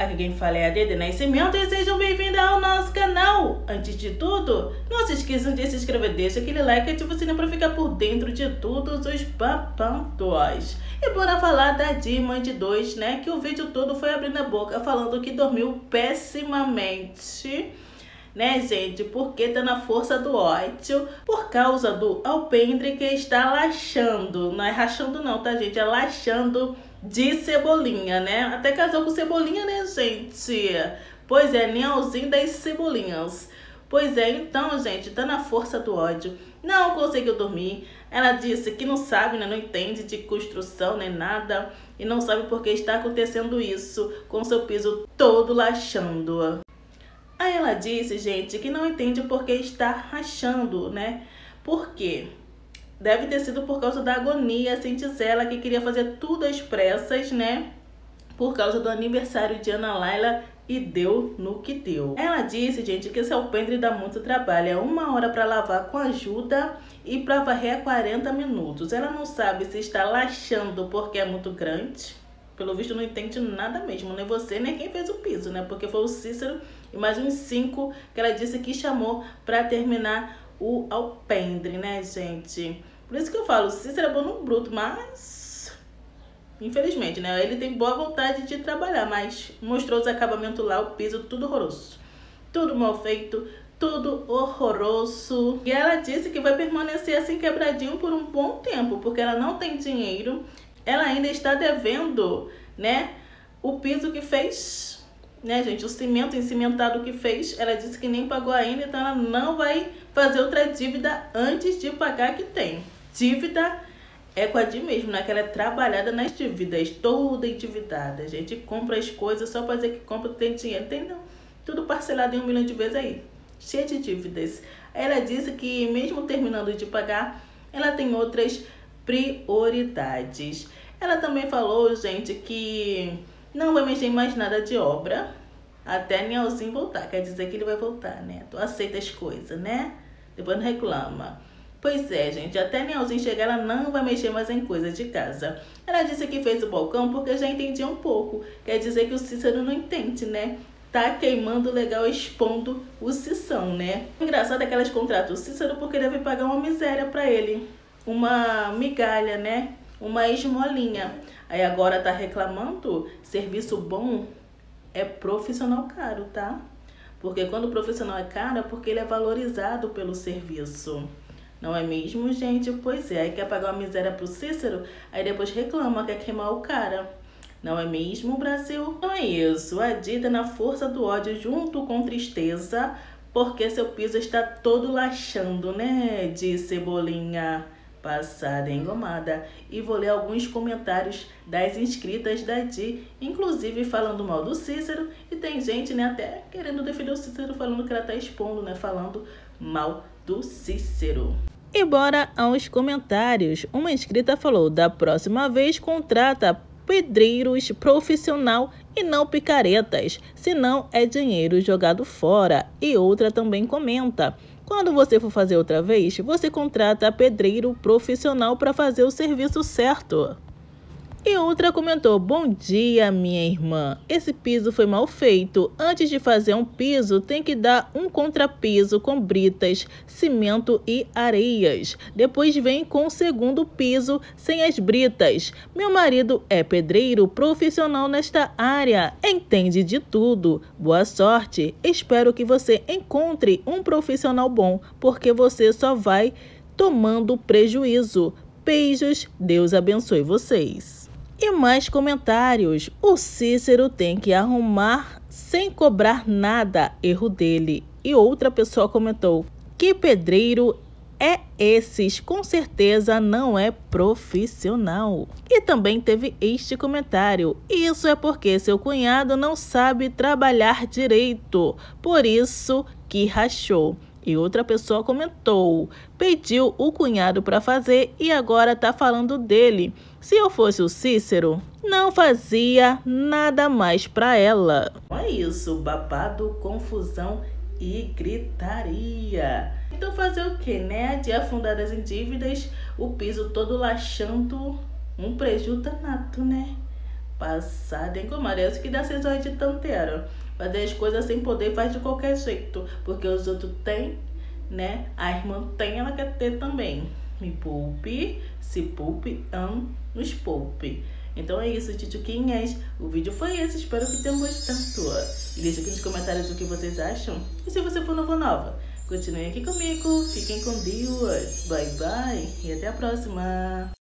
Aqui quem fala é a Dede Nascimento e sejam bem-vindos ao nosso canal. Antes de tudo, não se esqueçam de se inscrever, deixa aquele like e ativa o sininho para ficar por dentro de todos os babados. E bora falar da Diamond 2, né? Que o vídeo todo foi abrindo a boca falando que dormiu pessimamente, né, gente? Porque tá na força do ódio por causa do alpendre que está laxando. Não é rachando não, tá, gente? É laxando de Cebolinha, né? Até casou com Cebolinha, né, gente? Pois é, Nielzinho das Cebolinhas. Pois é, então, gente, tá na força do ódio. Não conseguiu dormir. Ela disse que não sabe, né? Não entende de construção nem nada. E não sabe por que está acontecendo isso com seu piso todo laxando. Aí ela disse, gente, que não entende por que está rachando, né? Por quê? Deve ter sido por causa da agonia, assim diz ela, que queria fazer tudo às pressas, né? Por causa do aniversário de Ana Laila e deu no que deu. Ela disse, gente, que esse alpendre dá muito trabalho. É 1 hora para lavar com ajuda e para varrer 40 minutos. Ela não sabe se está laxando porque é muito grande. Pelo visto não entende nada mesmo, nem você, nem quem fez o piso, né? Porque foi o Cícero e mais uns 5 que ela disse que chamou para terminar o alpendre, né, gente? Por isso que eu falo, o Cícero é bom no bruto, mas infelizmente, né? Ele tem boa vontade de trabalhar, mas mostrou os acabamentos lá, o piso tudo horroroso. Tudo mal feito, tudo horroroso. E ela disse que vai permanecer assim quebradinho por um bom tempo, porque ela não tem dinheiro. Ela ainda está devendo, né, o piso que fez, né, gente, o cimento encimentado que fez. Ela disse que nem pagou ainda, então ela não vai fazer outra dívida antes de pagar a que tem. Dívida é com a Di mesmo, né, que ela é trabalhada nas dívidas, toda endividada. A gente compra as coisas só para dizer que compra, tem dinheiro, tem não. Tudo parcelado em 1 milhão de vezes aí, cheia de dívidas. Ela disse que mesmo terminando de pagar, ela tem outras prioridades. Ela também falou, gente, que não vai mexer em mais nada de obra até Nielzinho voltar. Quer dizer que ele vai voltar, né? Tu aceita as coisas, né? Depois não reclama. Pois é, gente, até Nielzinho chegar, ela não vai mexer mais em coisas de casa. Ela disse que fez o balcão porque já entendia um pouco. Quer dizer que o Cícero não entende, né? Tá queimando legal, expondo o Cição, né? O engraçado é que elas contratam o Cícero porque deve pagar uma miséria pra ele. Uma migalha, né? Uma esmolinha. Aí agora tá reclamando. Serviço bom é profissional caro, tá? Porque quando o profissional é caro é porque ele é valorizado pelo serviço. Não é mesmo, gente? Pois é. Aí quer pagar uma miséria pro Cícero, aí depois reclama, quer queimar o cara. Não é mesmo, Brasil? Então é isso. A Dida na força do ódio junto com tristeza, porque seu piso está todo laxando, né? De Cebolinha passada engomada. E vou ler alguns comentários das inscritas da Di, inclusive falando mal do Cícero. E tem gente, né, até querendo defender o Cícero, falando que ela tá expondo, né, falando mal do Cícero. E bora aos comentários. Uma inscrita falou: da próxima vez contrata pedreiros profissional e não picaretas, senão é dinheiro jogado fora. E outra também comenta: quando você for fazer outra vez, você contrata pedreiro profissional para fazer o serviço certo. E outra comentou: bom dia, minha irmã. Esse piso foi mal feito. Antes de fazer um piso, tem que dar um contrapiso com britas, cimento e areias. Depois vem com o segundo piso sem as britas. Meu marido é pedreiro profissional nesta área. Entende de tudo. Boa sorte. Espero que você encontre um profissional bom, porque você só vai tomando prejuízo. Beijos. Deus abençoe vocês. E mais comentários. O Cícero tem que arrumar sem cobrar nada, erro dele. E outra pessoa comentou: que pedreiro é esses? Com certeza não é profissional. E também teve este comentário: isso é porque seu cunhado não sabe trabalhar direito, por isso que rachou. E outra pessoa comentou: pediu o cunhado para fazer e agora tá falando dele. Se eu fosse o Cícero, não fazia nada mais para ela. É isso, babado, confusão e gritaria. Então fazer o que, né? De afundadas em dívidas, o piso todo laxando, um prejuízo danado, né? Passada em comadre, que dá acessório de tanteiro. Fazer as coisas sem poder faz de qualquer jeito. Porque os outros têm, né? A irmã tem, ela quer ter também. Me poupe, se poupe, nos poupe. Então é isso, tchutchuquinhas. O vídeo foi esse, espero que tenham gostado. E deixa aqui nos comentários o que vocês acham. E se você for novo ou nova, continuem aqui comigo. Fiquem com Deus. Bye, bye. E até a próxima.